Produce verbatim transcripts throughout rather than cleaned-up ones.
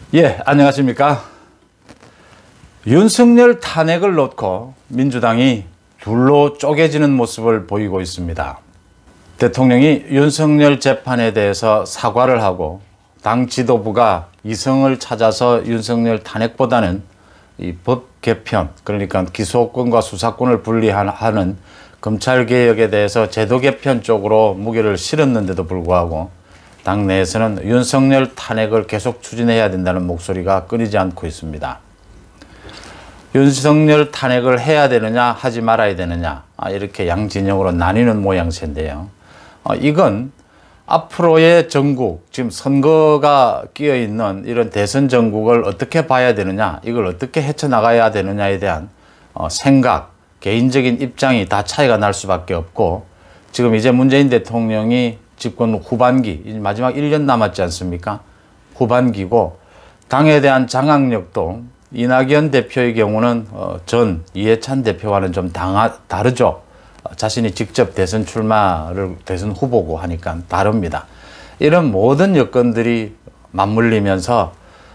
예, 안녕하십니까. 윤석열 탄핵을 놓고 민주당이 둘로 쪼개지는 모습을 보이고 있습니다. 대통령이 윤석열 재판에 대해서 사과를 하고 당 지도부가 이성을 찾아서 윤석열 탄핵보다는 이 법 개편, 그러니까 기소권과 수사권을 분리하는 검찰개혁에 대해서 제도 개편 쪽으로 무게를 실었는데도 불구하고 당내에서는 윤석열 탄핵을 계속 추진해야 된다는 목소리가 끊이지 않고 있습니다. 윤석열 탄핵을 해야 되느냐 하지 말아야 되느냐 이렇게 양진영으로 나뉘는 모양새인데요. 이건 앞으로의 전국, 지금 선거가 끼어있는 이런 대선 전국을 어떻게 봐야 되느냐, 이걸 어떻게 헤쳐나가야 되느냐에 대한 생각, 개인적인 입장이 다 차이가 날 수밖에 없고, 지금 이제 문재인 대통령이 집권 후반기, 마지막 일 년 남았지 않습니까? 후반기고 당에 대한 장악력도 이낙연 대표의 경우는 전 이해찬 대표와는 좀 당하, 다르죠. 자신이 직접 대선 출마를 대선 후보고 하니까 다릅니다. 이런 모든 여건들이 맞물리면서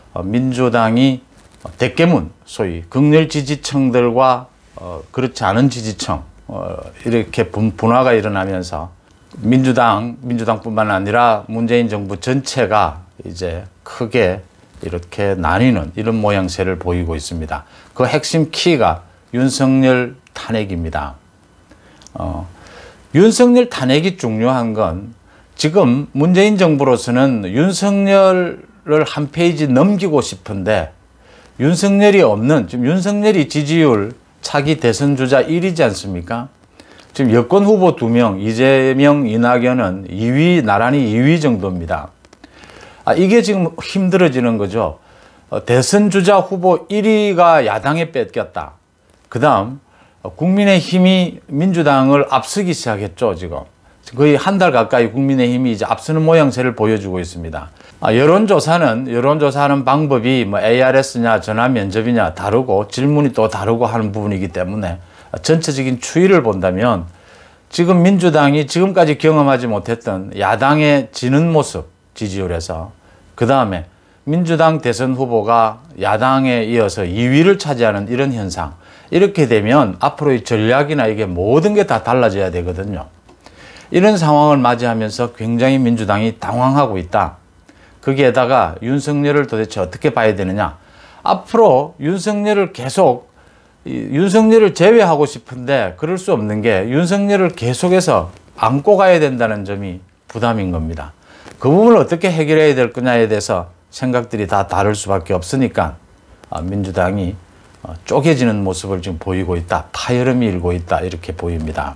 민주당이 대깨문, 소위 극렬 지지층들과 그렇지 않은 지지층 이렇게 분화가 일어나면서 민주당, 민주당뿐만 아니라 문재인 정부 전체가 이제 크게 이렇게 나뉘는 이런 모양새를 보이고 있습니다. 그 핵심 키가 윤석열 탄핵입니다. 어, 윤석열 탄핵이 중요한 건 지금 문재인 정부로서는 윤석열을 한 페이지 넘기고 싶은데 윤석열이 없는, 지금 윤석열이 지지율 차기 대선 주자 일 위지 않습니까? 지금 여권 후보 두 명, 이재명, 이낙연은 이 위, 나란히 이 위 정도입니다. 아, 이게 지금 힘들어지는 거죠. 어, 대선 주자 후보 일 위가 야당에 뺏겼다. 그 다음 국민의힘이 민주당을 앞서기 시작했죠. 지금 거의 한 달 가까이 국민의힘이 이제 앞서는 모양새를 보여주고 있습니다. 아, 여론조사는 여론조사하는 방법이 뭐 에이아르에스냐 전화 면접이냐 다르고 질문이 또 다르고 하는 부분이기 때문에 전체적인 추이를 본다면 지금 민주당이 지금까지 경험하지 못했던 야당의 지는 모습, 지지율에서 그 다음에 민주당 대선 후보가 야당에 이어서 이 위를 차지하는 이런 현상, 이렇게 되면 앞으로의 전략이나 이게 모든 게 다 달라져야 되거든요. 이런 상황을 맞이하면서 굉장히 민주당이 당황하고 있다. 거기에다가 윤석열을 도대체 어떻게 봐야 되느냐. 앞으로 윤석열을 계속, 윤석열을 제외하고 싶은데 그럴 수 없는 게 윤석열을 계속해서 안고 가야 된다는 점이 부담인 겁니다. 그 부분을 어떻게 해결해야 될 거냐에 대해서 생각들이 다 다를 수밖에 없으니까 민주당이 쪼개지는 모습을 지금 보이고 있다. 파열음이 일고 있다. 이렇게 보입니다.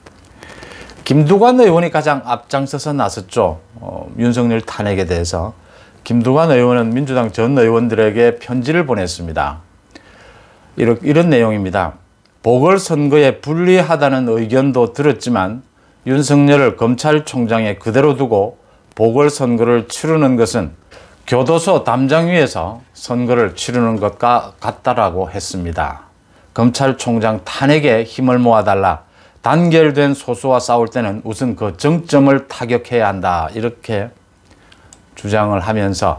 김두관 의원이 가장 앞장서서 나섰죠. 어, 윤석열 탄핵에 대해서. 김두관 의원은 민주당 전 의원들에게 편지를 보냈습니다. 이런, 이런 내용입니다. 보궐선거에 불리하다는 의견도 들었지만 윤석열을 검찰총장에 그대로 두고 보궐선거를 치르는 것은 교도소 담장 위에서 선거를 치르는 것과 같다라고 했습니다. 검찰총장 탄핵에 힘을 모아달라. 단결된 소수와 싸울 때는 우선 그 정점을 타격해야 한다. 이렇게 주장을 하면서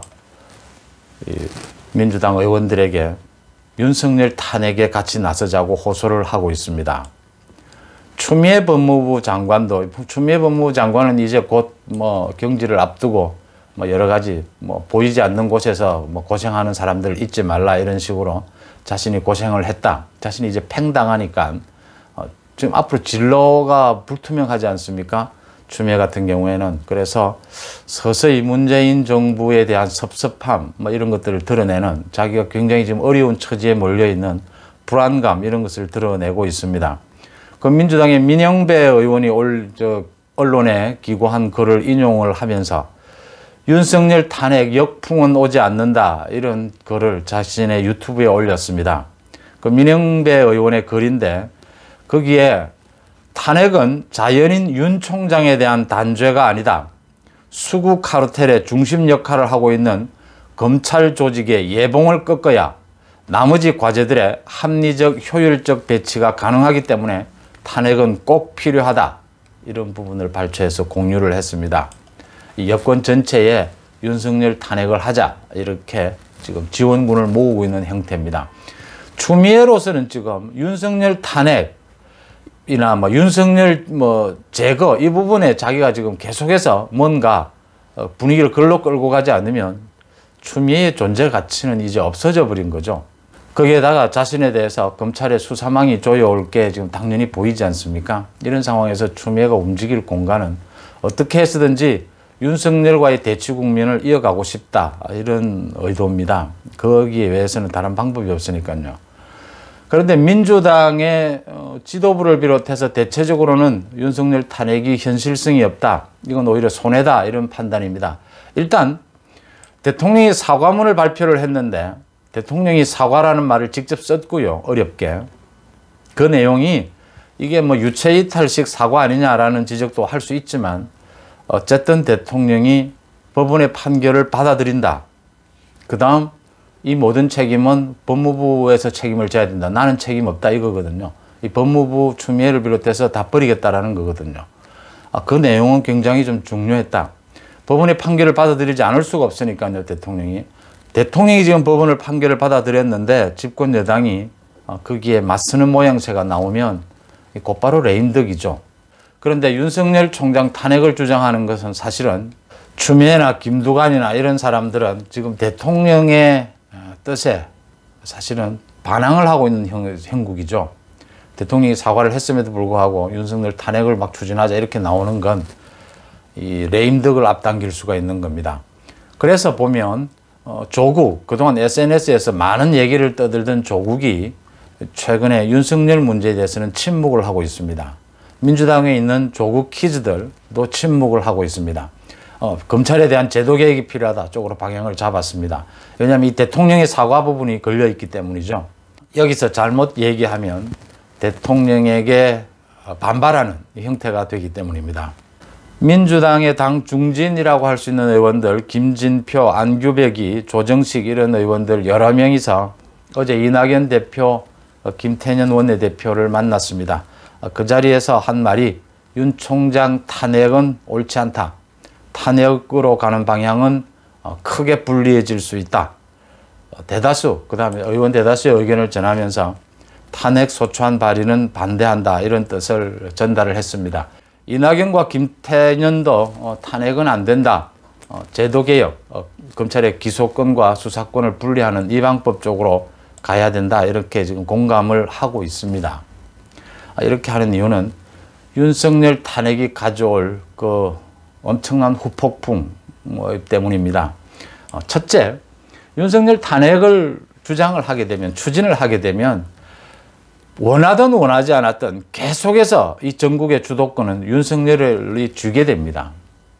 민주당 의원들에게 윤석열 탄핵에 같이 나서자고 호소를 하고 있습니다. 추미애 법무부 장관도, 추미애 법무부 장관은 이제 곧 뭐 경질을 앞두고 뭐 여러 가지 뭐 보이지 않는 곳에서 뭐 고생하는 사람들 잊지 말라 이런 식으로 자신이 고생을 했다. 자신이 이제 팽당하니까 어 지금 앞으로 진로가 불투명하지 않습니까? 추미애 같은 경우에는. 그래서 서서히 문재인 정부에 대한 섭섭함 뭐 이런 것들을 드러내는, 자기가 굉장히 지금 어려운 처지에 몰려있는 불안감 이런 것을 드러내고 있습니다. 그 민주당의 민영배 의원이 올 저 언론에 기고한 글을 인용을 하면서 윤석열 탄핵 역풍은 오지 않는다 이런 글을 자신의 유튜브에 올렸습니다. 그 민영배 의원의 글인데 거기에 탄핵은 자연인 윤 총장에 대한 단죄가 아니다. 수구 카르텔의 중심 역할을 하고 있는 검찰 조직의 예봉을 꺾어야 나머지 과제들의 합리적 효율적 배치가 가능하기 때문에 탄핵은 꼭 필요하다. 이런 부분을 발췌해서 공유를 했습니다. 이 여권 전체에 윤석열 탄핵을 하자 이렇게 지금 지원군을 모으고 있는 형태입니다. 추미애로서는 지금 윤석열 탄핵이나 뭐 윤석열 뭐 제거 이 부분에 자기가 지금 계속해서 뭔가 분위기를 글로 끌고 가지 않으면 추미애의 존재 가치는 이제 없어져 버린 거죠. 거기에다가 자신에 대해서 검찰의 수사망이 조여올 게 지금 당연히 보이지 않습니까? 이런 상황에서 추미애가 움직일 공간은 어떻게 해서든지 윤석열과의 대치 국면을 이어가고 싶다, 이런 의도입니다. 거기에 위해서는 다른 방법이 없으니까요. 그런데 민주당의 지도부를 비롯해서 대체적으로는 윤석열 탄핵이 현실성이 없다, 이건 오히려 손해다, 이런 판단입니다. 일단 대통령이 사과문을 발표를 했는데 대통령이 사과라는 말을 직접 썼고요, 어렵게. 그 내용이 이게 뭐 유체이탈식 사과 아니냐라는 지적도 할 수 있지만 어쨌든 대통령이 법원의 판결을 받아들인다. 그 다음 이 모든 책임은 법무부에서 책임을 져야 된다. 나는 책임 없다, 이거거든요. 이 법무부 추미애를 비롯해서 다 버리겠다라는 거거든요. 아, 그 내용은 굉장히 좀 중요했다. 법원의 판결을 받아들이지 않을 수가 없으니까요, 대통령이. 대통령이 지금 법원을 판결을 받아들였는데 집권 여당이 거기에 맞서는 모양새가 나오면 곧바로 레임덕이죠. 그런데 윤석열 총장 탄핵을 주장하는 것은 사실은 추미애나 김두관이나 이런 사람들은 지금 대통령의 뜻에 사실은 반항을 하고 있는 형, 형국이죠. 대통령이 사과를 했음에도 불구하고 윤석열 탄핵을 막 추진하자 이렇게 나오는 건 이 레임덕을 앞당길 수가 있는 겁니다. 그래서 보면 어, 조국, 그동안 에스엔에스에서 많은 얘기를 떠들던 조국이 최근에 윤석열 문제에 대해서는 침묵을 하고 있습니다. 민주당에 있는 조국 키즈들도 침묵을 하고 있습니다. 어, 검찰에 대한 제도 개혁이 필요하다 쪽으로 방향을 잡았습니다. 왜냐하면 이 대통령의 사과 부분이 걸려있기 때문이죠. 여기서 잘못 얘기하면 대통령에게 반발하는 형태가 되기 때문입니다. 민주당의 당 중진이라고 할 수 있는 의원들, 김진표, 안규백이, 조정식 이런 의원들 여러 명이서 어제 이낙연 대표, 김태년 원내대표를 만났습니다. 그 자리에서 한 말이 윤 총장 탄핵은 옳지 않다. 탄핵으로 가는 방향은 크게 불리해질 수 있다. 대다수, 그 다음에 의원 대다수의 의견을 전하면서 탄핵 소추안 발의는 반대한다, 이런 뜻을 전달을 했습니다. 이낙연과 김태년도 어, 탄핵은 안 된다. 어, 제도개혁, 어, 검찰의 기소권과 수사권을 분리하는 이 방법 쪽으로 가야 된다. 이렇게 지금 공감을 하고 있습니다. 아, 이렇게 하는 이유는 윤석열 탄핵이 가져올 그 엄청난 후폭풍 뭐, 때문입니다. 어, 첫째, 윤석열 탄핵을 주장을 하게 되면, 추진을 하게 되면 원하든 원하지 않았든 계속해서 이 전국의 주도권은 윤석열이 쥐게 됩니다.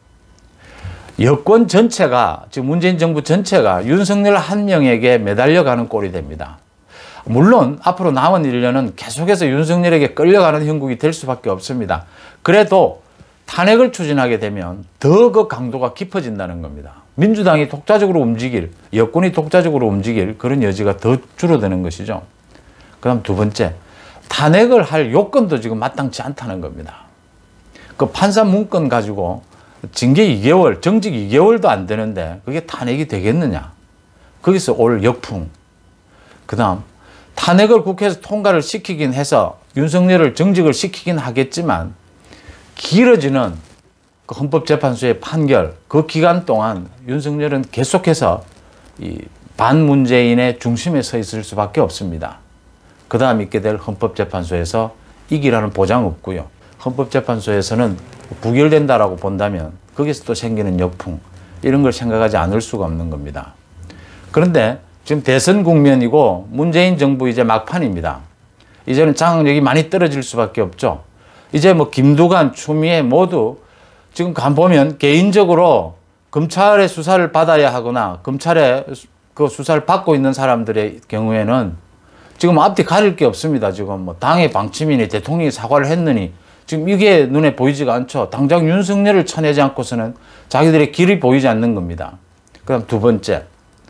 여권 전체가, 지금 문재인 정부 전체가 윤석열 한 명에게 매달려가는 꼴이 됩니다. 물론 앞으로 남은 일 년은 계속해서 윤석열에게 끌려가는 형국이 될 수밖에 없습니다. 그래도 탄핵을 추진하게 되면 더 그 강도가 깊어진다는 겁니다. 민주당이 독자적으로 움직일, 여권이 독자적으로 움직일 그런 여지가 더 줄어드는 것이죠. 그 다음 두 번째, 탄핵을 할 요건도 지금 마땅치 않다는 겁니다. 그 판사 문건 가지고 징계 이 개월, 정직 이 개월도 안 되는데 그게 탄핵이 되겠느냐. 거기서 올 역풍. 그 다음 탄핵을 국회에서 통과를 시키긴 해서 윤석열을 정직을 시키긴 하겠지만 길어지는 그 헌법재판소의 판결, 그 기간 동안 윤석열은 계속해서 이 반문재인의 중심에 서 있을 수밖에 없습니다. 그 다음 있게 될 헌법재판소에서 이기라는 보장 없고요. 헌법재판소에서는 부결된다라고 본다면 거기서 또 생기는 역풍, 이런 걸 생각하지 않을 수가 없는 겁니다. 그런데 지금 대선 국면이고 문재인 정부 이제 막판입니다. 이제는 장악력이 많이 떨어질 수밖에 없죠. 이제 뭐 김두관, 추미애 모두 지금 간 보면 개인적으로 검찰의 수사를 받아야 하거나 검찰의 그 수사를 받고 있는 사람들의 경우에는 지금 앞뒤 가릴 게 없습니다. 지금 뭐 당의 방침이니 대통령이 사과를 했느니 지금 이게 눈에 보이지가 않죠. 당장 윤석열을 쳐내지 않고서는 자기들의 길이 보이지 않는 겁니다. 그다음 두 번째,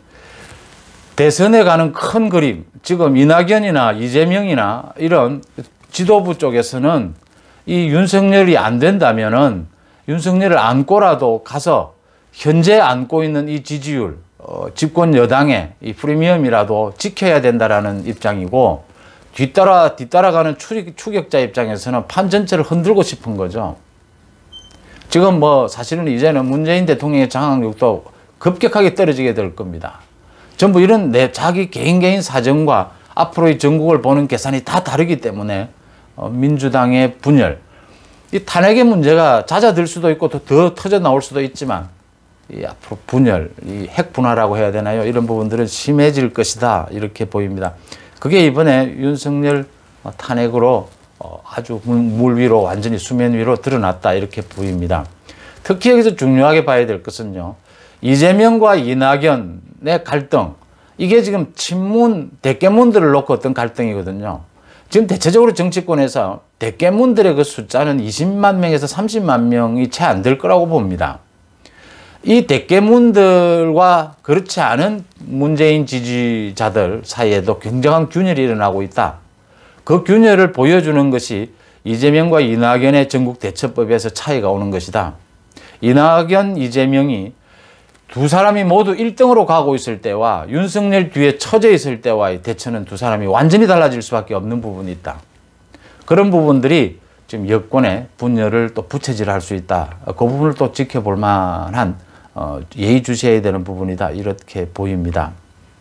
대선에 가는 큰 그림, 지금 이낙연이나 이재명이나 이런 지도부 쪽에서는 이 윤석열이 안 된다면은 윤석열을 안고라도 가서 현재 안고 있는 이 지지율, 어, 집권 여당의 이 프리미엄이라도 지켜야 된다라는 입장이고, 뒤따라 뒤따라가는 추, 추격자 입장에서는 판 전체를 흔들고 싶은 거죠. 지금 뭐 사실은 이제는 문재인 대통령의 장악력도 급격하게 떨어지게 될 겁니다. 전부 이런 내 자기 개인 개인 사정과 앞으로의 전국을 보는 계산이 다 다르기 때문에 어, 민주당의 분열, 이 탄핵의 문제가 잦아들 수도 있고 더, 더 터져 나올 수도 있지만, 이 앞으로 분열, 이 핵분화라고 해야 되나요? 이런 부분들은 심해질 것이다, 이렇게 보입니다. 그게 이번에 윤석열 탄핵으로 아주 물 위로, 완전히 수면 위로 드러났다, 이렇게 보입니다. 특히 여기서 중요하게 봐야 될 것은요, 이재명과 이낙연의 갈등, 이게 지금 친문, 대깨문들을 놓고 어떤 갈등이거든요. 지금 대체적으로 정치권에서 대깨문들의 그 숫자는 이십만 명에서 삼십만 명이 채 안 될 거라고 봅니다. 이 대깨문들과 그렇지 않은 문재인 지지자들 사이에도 굉장한 균열이 일어나고 있다. 그 균열을 보여주는 것이 이재명과 이낙연의 전국 대처법에서 차이가 오는 것이다. 이낙연, 이재명이 두 사람이 모두 일 등으로 가고 있을 때와 윤석열 뒤에 처져 있을 때와의 대처는 두 사람이 완전히 달라질 수밖에 없는 부분이 있다. 그런 부분들이 지금 여권의 분열을 또 부채질할 수 있다. 그 부분을 또 지켜볼 만한 어, 예의주시해야 되는 부분이다, 이렇게 보입니다.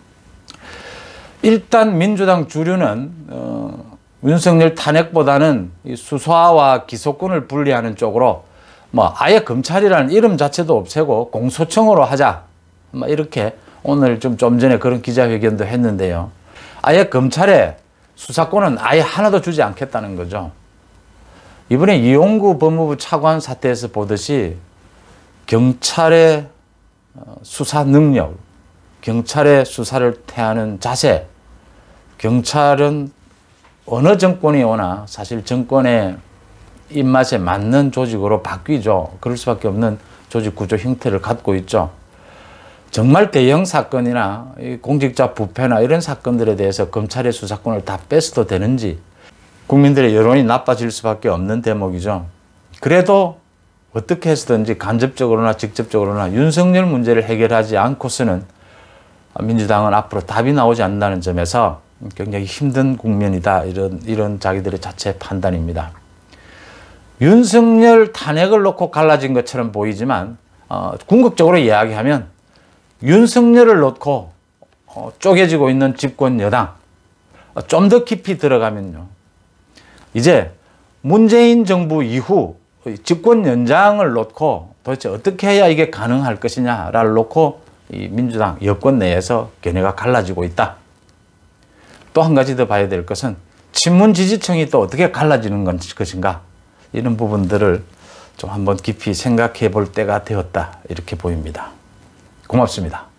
일단 민주당 주류는 어, 윤석열 탄핵보다는 이 수사와 기소권을 분리하는 쪽으로 뭐 아예 검찰이라는 이름 자체도 없애고 공소청으로 하자, 뭐 이렇게 오늘 좀, 좀 전에 그런 기자회견도 했는데요. 아예 검찰에 수사권은 아예 하나도 주지 않겠다는 거죠. 이번에 이용구 법무부 차관 사태에서 보듯이 경찰의 수사 능력, 경찰의 수사를 태하는 자세, 경찰은 어느 정권이 오나 사실 정권의 입맛에 맞는 조직으로 바뀌죠. 그럴 수밖에 없는 조직 구조 형태를 갖고 있죠. 정말 대형 사건이나 공직자 부패나 이런 사건들에 대해서 검찰의 수사권을 다 뺏어도 되는지 국민들의 여론이 나빠질 수밖에 없는 대목이죠. 그래도 어떻게 해서든지 간접적으로나 직접적으로나 윤석열 문제를 해결하지 않고서는 민주당은 앞으로 답이 나오지 않는다는 점에서 굉장히 힘든 국면이다, 이런, 이런 자기들의 자체 판단입니다. 윤석열 탄핵을 놓고 갈라진 것처럼 보이지만 어, 궁극적으로 이야기하면 윤석열을 놓고 어, 쪼개지고 있는 집권 여당, 어, 좀 더 깊이 들어가면요, 이제 문재인 정부 이후 집권 연장을 놓고 도대체 어떻게 해야 이게 가능할 것이냐를 놓고 이 민주당 여권 내에서 견해가 갈라지고 있다. 또 한 가지 더 봐야 될 것은 친문 지지층이 또 어떻게 갈라지는 것인가, 이런 부분들을 좀 한번 깊이 생각해 볼 때가 되었다, 이렇게 보입니다. 고맙습니다.